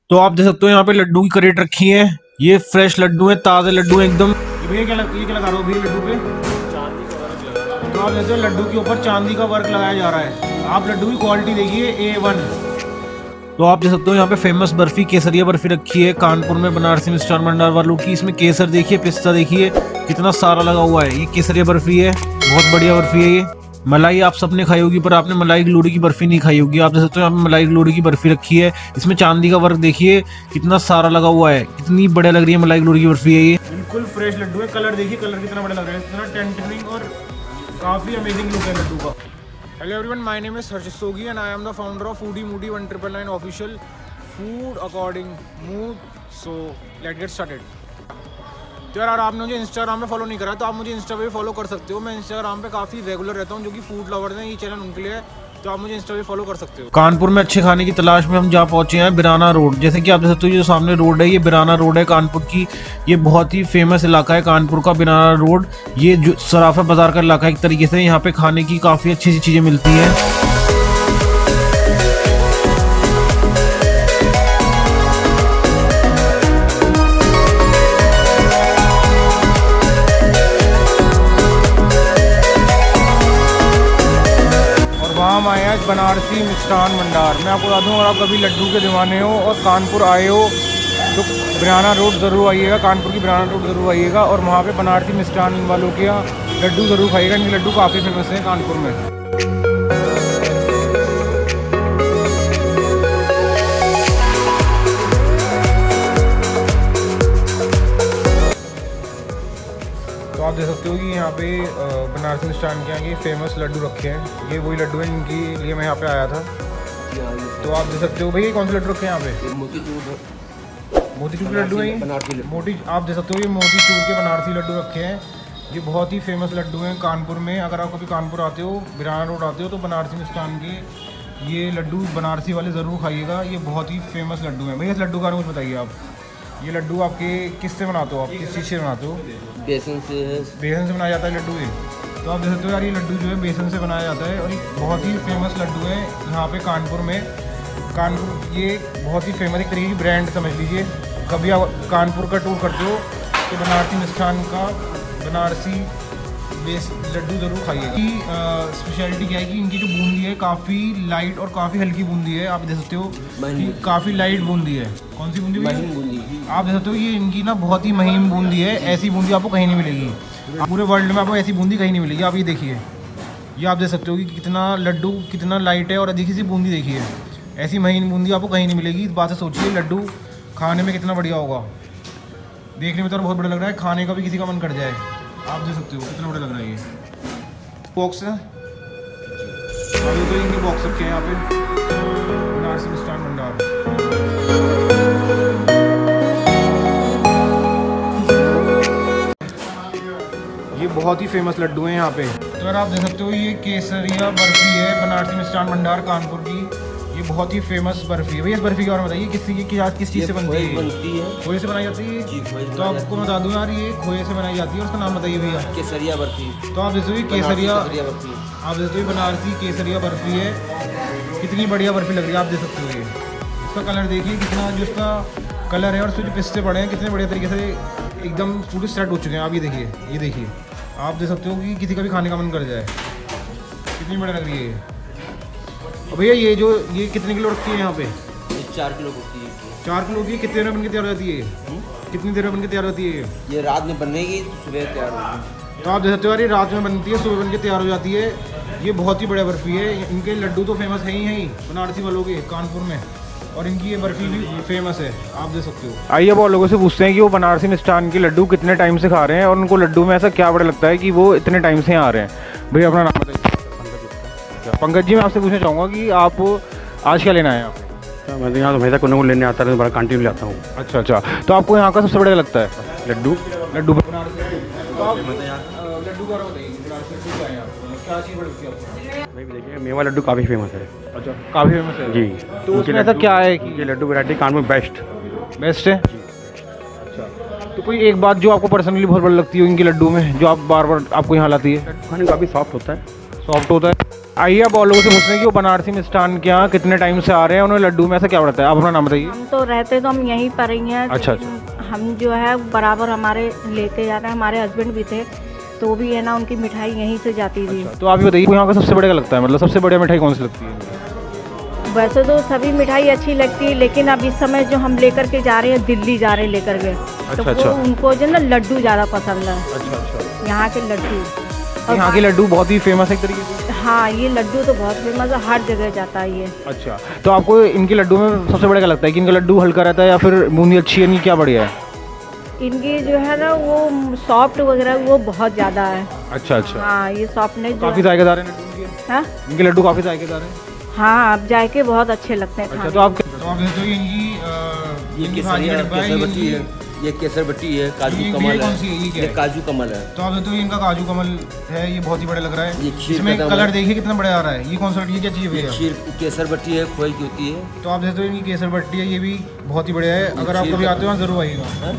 तो आप देख सकते हो यहाँ पे लड्डू की क्रेट रखी है। ये फ्रेश लड्डू है, ताज़े लड्डू है एकदम। ये क्या लगा रहे हो भैया लड्डू पे? चांदी का वर्क लगा। तो आप देखते हो लड्डू के ऊपर चांदी का वर्क लगाया जा रहा है। आप लड्डू की क्वालिटी देखिए A1। तो आप देख सकते हो यहाँ पे फेमस बर्फी केसरिया बर्फी रखी है कानपुर में बनारसी मिष्ठान भंडार वालों की। इसमें केसर देखिए, पिस्ता देखिए कितना सारा लगा हुआ है। ये केसरिया बर्फी है, बहुत बढ़िया बर्फी है। ये मलाई आप सबने खाई होगी, पर आपने मलाई ग्लूडी की बर्फी नहीं खाई होगी। आप देख सकते हो यहाँ पे मलाई ग्लूडी की बर्फी रखी है। इसमें चांदी का वर्क देखिए कितना सारा लगा हुआ है, कितनी बढ़िया लग रही है मलाई ग्लूडी की बर्फी है। ये बिल्कुल फ्रेश लड्डू है। कलर देखिए, कलर कितना बड़ा लग रहा है, इतना टेंटरिंग और काफी अमेजिंग लुक है लड्डू का। Hello everyone, my name is Harshit Sogi and I am the founder of Foodiemoodie1999official food according mood. So let's get started. तो यार आपने मुझे इंस्टाग्राम पे फॉलो नहीं करा तो आप मुझे इंस्टा पे भी फॉलो कर सकते हो। मैं इंस्टाग्राम पे काफ़ी रेगुलर रहता हूँ, जो कि फूड लवर्स हैं, ये चैनल उनके लिए है। तो आप मुझे इंस्टा पे फॉलो कर सकते हो। कानपुर में अच्छे खाने की तलाश में हम जहाँ पहुँचे हैं बिराना रोड। जैसे कि आप देख सकते हो, जो सामने रोड है ये बिराना रोड है कानपुर की। ये बहुत ही फेमस इलाका है कानपुर का बिराना रोड। ये जो सराफा बाजार का इलाका है एक तरीके से। यहाँ पे खाने की काफ़ी अच्छी सी चीज़ें मिलती हैं। हम आए हैं बनारसी मिष्ठान भंडार। मैं आपको बता दूँ, अगर आप कभी लड्डू के दीवाने हो और कानपुर आए हो तो बिराना रोड ज़रूर आइएगा। कानपुर की बिराना रोड ज़रूर आइएगा और वहाँ पे बनारसी मिष्ठान वालों के यहाँ लड्डू ज़रूर खाइएगा। इनके लड्डू काफ़ी फेमस हैं कानपुर में। तो आप देख सकते हो कि यहाँ पे बनारसी मिष्ठान के यहाँ के फेमस लड्डू रखे हैं। ये वही लड्डू हैं जिनके लिए मैं यहाँ पे आया था। तो आप देख सकते हो भैया कौन से लड्डू रखे हैं यहाँ पे? मोतीचूर के लड्डू हैं। आप देख सकते हो ये मोतीचूर के बनारसी लड्डू रखे हैं। ये बहुत ही फेमस लड्डू हैं कानपुर में। अगर आप कभी कानपुर आते हो, बिराना रोड आते हो, तो बनारसी मिष्ठान के ये लड्डू बनारसी वाले ज़रूर खाइएगा। ये बहुत ही फेमस लड्डू हैं। भैया इस लड्डू का कुछ बताइए आप। ये लड्डू आपके किससे बनाते हो? आप किस चीज़ से बनाते हो? बेसन से। बेसन से बनाया जाता है लड्डू ये। तो आप देख सकते हो यार, ये लड्डू जो है बेसन से बनाया जाता है और ये बहुत ही फेमस लड्डू है यहाँ पे कानपुर में। कानपुर ये बहुत ही फेमस एक तरीके की ब्रांड समझ लीजिए। कभी आप कानपुर का टूर करते हो तो बनारसी मिष्ठान का बनारसी लड्डू ज़रूर खाइएगा। स्पेशलिटी क्या है कि इनकी जो बूंदी है काफ़ी लाइट और काफ़ी हल्की बूंदी है। आप देख सकते हो कि काफ़ी लाइट बूंदी है। कौन सी बूंदी? महीन बूंदी। आप देख सकते हो ये इनकी ना बहुत ही महीन बूंदी है। ऐसी बूंदी आपको कहीं नहीं मिलेगी, पूरे वर्ल्ड में आपको ऐसी बूंदी कहीं नहीं मिलेगी। आप ये देखिए, ये आप देख सकते हो कि कितना लड्डू कितना लाइट है और देखिए सी बूंदी देखिए। ऐसी महीन बूंदी आपको कहीं नहीं मिलेगी। इस बात से सोचिए लड्डू खाने में कितना बढ़िया होगा। देखने में तो बहुत बड़ा लग रहा है, खाने का भी किसी का मन कर जाए। आप देख सकते हो कितना बड़ा लग रहा है। ये बॉक्स है, अभी तो इनके बॉक्स रखे हैं यहाँ पे बनारसी मिष्ठान भंडार। ये बहुत ही फेमस लड्डू हैं यहाँ पे। तो यार आप देख सकते हो ये केसरिया बर्फी है बनारसी मिष्ठान भंडार कानपुर की। ये बहुत ही फेमस बर्फी है। भैया इस बर्फी के बारे में बताइए, किस चीज़ से बनती है? खोए से बनाई जाती है। तो आपको बता दूं यार, ये खोए से बनाई जाती है। उसका नाम बताइए भैया। केसरिया बर्फी। तो आप देखो ये केसरिया बर्फी, आप देखो ये बनारसी केसरिया बर्फी है। कितनी बढ़िया बर्फी लग रही है। आप देख सकते हो ये इसका कलर देखिए, कितना जो इसका कलर है और उसके जो पिस्ते पड़े हैं कितने बढ़िया तरीके से एकदम पूरे सेट हो चुके हैं। आप ये देखिए, ये देखिए आप देख सकते हो कि किसी का भी खाने का मन कर जाए। कितनी बढ़िया लग रही है। भैया ये कितने किलो रखती है यहाँ पे? 4 किलो होती है। 4 किलो होती है। कितनी देर में बन के तैयार हो जाती है? कितनी देर में बन के तैयार होती है? ये रात में बनेगी तो सुबह तैयार होगी। तो आप देख सकते हो यार, ये रात में बनती है, सुबह बन के तैयार हो जाती है। ये बहुत ही बढ़िया बर्फ़ी है। इनके लड्डू तो फेमस है ही बनारसी वालों के कानपुर में, और इनकी ये बर्फ़ी भी फेमस है। आप देख सकते हो। आइए बहुत लोगों से पूछते हैं कि वो बनारसी मिष्ठान के लड्डू कितने टाइम से खा रहे हैं और उनको लड्डू में ऐसा क्या बड़ा लगता है कि वो इतने टाइम से आ रहे हैं। भैया अपना नाम बताइए। पंकज जी, मैं आपसे पूछना चाहूँगा कि आप आज क्या लेना है आप? मैं तो यहाँ तो हमेशा को लेने आता है, बड़ा कंटिन्यू लाता हूँ। अच्छा, तो आपको यहाँ का सबसे बढ़िया लगता है लड्डू? लड्डू भाई देखिए, मेवा लड्डू काफ़ी फेमस है। अच्छा, काफ़ी फेमस है जी। तो उसमें ऐसा क्या है कि ये लड्डू वैरायटी कानपुर बेस्ट है जी। अच्छा, तो कोई एक बात जो आपको पर्सनली बहुत बढ़िया लगती है इनके लड्डू में, जो आप बार बार आपको यहाँ लाती है? खाने काफ़ी सॉफ्ट होता है। सॉफ्ट होता है। आइए अब और लोगों से पूछते हैं कि वो बनारसी मिष्ठान के यहाँ कितने टाइम से आ रहे हैं, उन्हें लड्डू में ऐसा क्या पड़ता है। आप अपना नाम बताइए। हम तो रहते तो हम यहीं पर ही हैं। अच्छा। हम जो है बराबर हमारे लेते जाते हैं, हमारे हस्बैंड भी थे तो भी है ना, उनकी मिठाई यहीं से जाती थी। तो आप बताइए यहाँ का सबसे बढ़िया लगता है, मतलब सबसे बढ़िया मिठाई कौन सी लगती है? वैसे तो सभी मिठाई अच्छी लगती है, लेकिन अब इस समय जो हम लेकर के जा रहे हैं, दिल्ली जा रहे हैं लेकर के, तो उनको जो ना लड्डू ज़्यादा पसंद है। अच्छा। यहाँ के लड्डू, यहाँ के लड्डू बहुत ही फेमस है एक तरीके से। हाँ, ये लड्डू तो बहुत फेमस है, हर जगह जाता है ये। अच्छा, तो आपको इनके लड्डू में सबसे बढ़िया क्या लगता है कि इनका लड्डू हल्का रहता है या फिर बूंदी अच्छी है, इनकी क्या बढ़िया है? इनकी जो है ना वो सॉफ्ट वगैरह वो बहुत ज़्यादा है। अच्छा। हाँ, ये सॉफ्टनेस काफ़ी जायकेदार है हाँ, इनके लड्डू काफ़ी जायकेदार है। हाँ, आप जायके बहुत अच्छे लगते हैं। अच्छा, तो आप ये केसर बट्टी है, ये केसर बट्टी है, काजू कमल है, ये काजू कमल है। तो आप तो इनका काजू कमल है, ये बहुत ही बड़ा लग रहा है। ये इसमें कलर देखिए कितना बड़ा आ रहा है। ये कौन सा, ये क्या चीज़ है? खीर केसर बट्टी है, खोए की होती है। तो आप देखते हो इनकी केसर बट्टी है, ये भी बहुत ही बढ़िया है। अगर आप कभी आते हो जरूर आइएगा।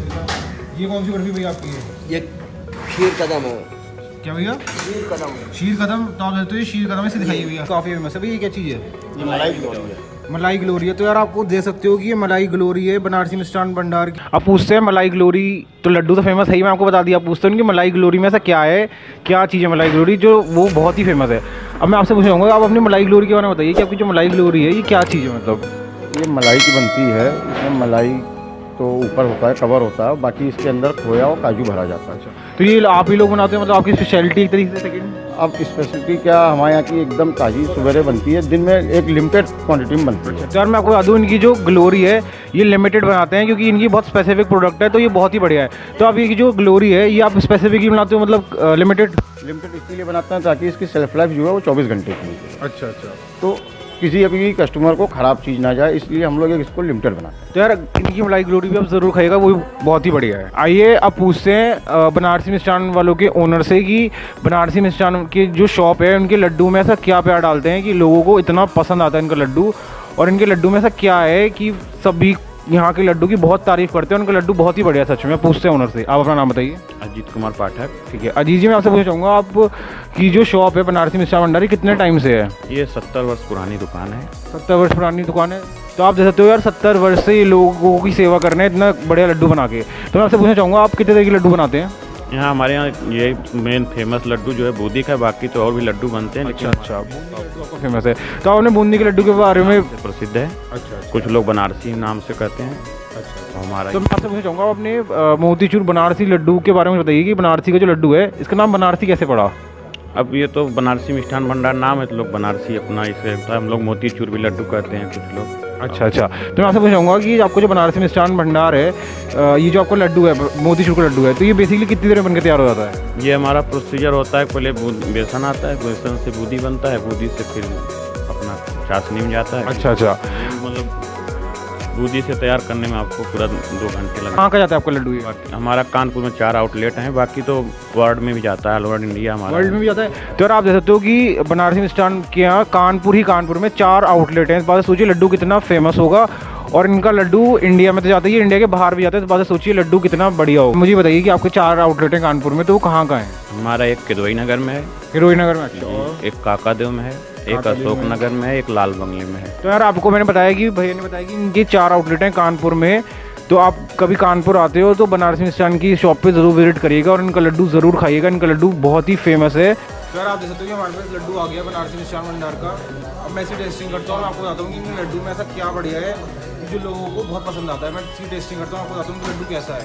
ये कौन सी बर्फी भैया आपकी है? ये खीर कदम है। क्या भैया? शीर कदम। शीर कदम। तो आप देखते हो शीर कदम से दिखाइए भैया, काफ़ी फेमस है भैया। ये क्या चीज़ है? ये मलाई ग्लोरी है। मलाई ग्लोरी है। तो यार आपको दे सकते हो कि ये मलाई ग्लोरी है बनारसी मिष्ठान भंडार की। आप पूछते हैं मलाई ग्लोरी, तो लड्डू तो फेमस है ही, मैं आपको बता दिया। आप पूछते हैं कि मलाई ग्लोरी में ऐसा क्या है, क्या चीज़ है मलाई ग्लोरी जो वो बहुत ही फेमस है। अब मैं आपसे पूछूंगा, आप अपनी मलाई ग्लोरी के बारे में बताइए कि आपकी जो मलाई ग्लोरी है ये क्या चीज़ है? मतलब ये मलाई की बनती है, इसमें मलाई तो ऊपर होता है, कवर होता है, बाकी इसके अंदर खोया और काजू भरा जाता है। तो ये आप ही लोग बनाते हैं, मतलब आपकी स्पेशलिटी एक तरीके से? सेकंड, अब स्पेशलिटी क्या, हमारे यहाँ की एकदम ताज़ी सवेरे बनती है, दिन में एक लिमिटेड क्वांटिटी में बनती है। यार मैं आपको बता दूँ, इनकी जो ग्लोरी है ये लिमिटेड बनाते हैं क्योंकि इनकी बहुत स्पेसिफिक प्रोडक्ट है, तो ये बहुत ही बढ़िया है। तो आप ये जो ग्लोरी है ये आप स्पेसिफिक ही बनाते हो, मतलब लिमिटेड इसलिए बनाते हैं ताकि इसकी सेल्फ लाइफ जो है वो 24 घंटे की है। अच्छा। तो किसी अभी कस्टमर को ख़राब चीज़ ना जाए, इसलिए हम लोग इसको लिमिटेड बनाते हैं। तो यार इनकी मलाई ग्लोरी भी आप ज़रूर खाइएगा, वो बहुत ही बढ़िया है। आइए अब पूछते हैं बनारसी मिष्ठान वालों के ओनर से कि बनारसी मिष्ठान की जो शॉप है उनके लड्डू में ऐसा क्या प्यार डालते हैं कि लोगों को इतना पसंद आता है इनका लड्डू, और इनके लड्डू में ऐसा क्या है कि सभी यहाँ के लड्डू की बहुत तारीफ़ करते हैं। उनका लड्डू बहुत ही बढ़िया सच में। पूछते हैं ओनर से, आप अपना नाम बताइए। अजीत कुमार पाठक। ठीक है अजीत जी, मैं आपसे पूछना चाहूँगा, आप की जो शॉप है बनारसी मिष्ठान भंडार कितने टाइम से है? ये 70 वर्ष पुरानी दुकान है। 70 वर्ष पुरानी दुकान है। तो आप देख सकते हो यार 70 वर्ष से ये लोगों की सेवा कर रहे हैं इतना बढ़िया लड्डू बना के। तो मैं आपसे पूछना चाहूँगा, आप कितने तरह के लड्डू बनाते हैं? यहाँ हमारे यहाँ ये मेन फेमस लड्डू जो है बूंदी का है, बाकी तो और भी लड्डू बनते हैं। अच्छा, बूंदी फेमस है। तो आपने बूंदी के लड्डू के बारे में प्रसिद्ध है। अच्छा। कुछ लोग बनारसी नाम से कहते हैं। अच्छा। हमारा तो मैं आपसे पूछना चाहूँगा, अपने मोतीचूर बनारसी लड्डू के बारे में बताइए कि बनारसी का जो लड्डू है इसका नाम बनारसी कैसे पड़ा? अब ये तो बनारसी मिष्ठान भंडार नाम है, तो लोग बनारसी अपना इसे होता है, हम लोग मोतीचूर भी लड्डू कहते हैं कुछ लोग। अच्छा। तो मैं आपसे पूछ चाहूँगा कि आपको जो बनारसी मिष्ठान भंडार है, ये जो आपका लड्डू है मोतीचूर का लड्डू है, तो ये बेसिकली कितनी देर में बनकर तैयार हो जाता है? ये हमारा प्रोसीजर होता है, पहले बेसन आता है, बेसन से बूंदी बनता है, बूंदी से फिर अपना चाशनी में जाता है। अच्छा। मतलब बूंदी से तैयार करने में आपको पूरा 2 घंटे लगता है। कहाँ का जाता है आपका लड्डू? हमारा कानपुर में 4 आउटलेट हैं, बाकी तो वर्ल्ड में भी जाता है, ऑल ओवर इंडिया हमारा वर्ल्ड में भी जाता है। तो यार आप देख सकते हो कि बनारसी मिष्ठान के यहाँ कानपुर में 4 आउटलेट हैं। इस बात से सोचिए लड्डू कितना फेमस होगा, और इनका लड्डू इंडिया में तो जाता ही है, इंडिया के बाहर भी जाता है। तो बात से सोचिए लड्डू कितना बढ़िया होगा। मुझे बताइए कि आपके 4 आउटलेट हैं कानपुर में, तो वो कहाँ कहाँ हैं? हमारा एक किरोई नगर में है। किरोई नगर में? एक काकादेव में है, एक अशोक नगर में है, एक लाल बंगले में है। तो यार आपको मैंने बताया कि भैया ने बताया कि इनके 4 आउटलेट हैं कानपुर में। तो आप कभी कानपुर आते हो तो बनारसी मिष्ठान की शॉप पे ज़रूर विजिट करिएगा और इनका लड्डू ज़रूर खाइएगा। इनका लड्डू बहुत ही फेमस है। तो यार आप देख सकते हो कि हमारे पास लड्डू आ गया बनारसी मिष्ठान भंडार का। अब मैं इसी टेस्टिंग करता हूँ, आपको बताता हूँ कि इन लड्डू में ऐसा क्या बढ़िया है जो लोगों को बहुत पसंद आता है। मैं इसी टेस्टिंग करता हूँ, आपको बताता हूँ कि लड्डू कैसा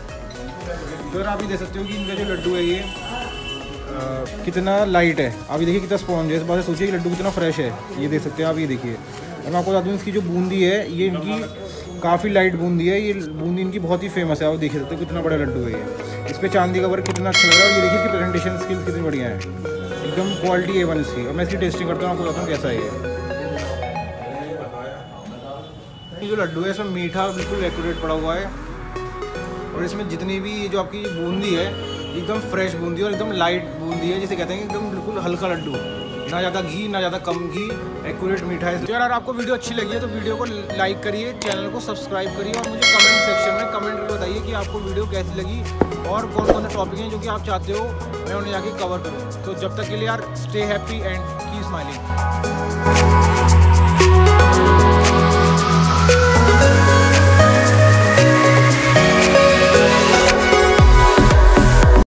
है। तो यार आप ये देख सकते हो कि इनका जो लड्डू है ये कितना लाइट है। आप ये देखिए कितना स्पॉन्ज है। इस बात से सोचिए कि लड्डू कितना फ्रेश है, ये देख सकते हैं आप। ये देखिए, और मैं आपको बता दूँ इसकी जो बूंदी है ये इनकी काफ़ी लाइट बूंदी है। ये बूंदी इनकी बहुत ही फेमस है। आप देख सकते हो कितना बड़ा लड्डू है ये। इस पर चांदी का वर्क कितना अच्छा लग रहा है। और ये देखिए इसकी प्रेजेंटेशन स्किल्स कितनी बढ़िया है, एकदम क्वालिटी A1 इसकी। और मैं इसकी टेस्टिंग करता हूँ, आपको बताता हूँ कैसा है ये जो लड्डू है इसमें मीठा बिल्कुल एक्यूरेट पड़ा हुआ है, और इसमें जितनी भी ये जो आपकी बूंदी है एकदम फ्रेश बूंदी और एकदम लाइट बूंदी है, जिसे कहते हैं एकदम बिल्कुल हल्का लड्डू। ना ज़्यादा घी ना ज़्यादा कम घी, एक्यूरेट मीठा है। तो यार आपको वीडियो अच्छी लगी है तो वीडियो को लाइक करिए, चैनल को सब्सक्राइब करिए और मुझे कमेंट सेक्शन में कमेंट करके बताइए कि आपको वीडियो कैसी लगी और कौन कौन से टॉपिक हैं जो कि आप चाहते हो मैं उन्हें जाके कवर करूँ। तो जब तक के लिए यार stay happy and keep smiling.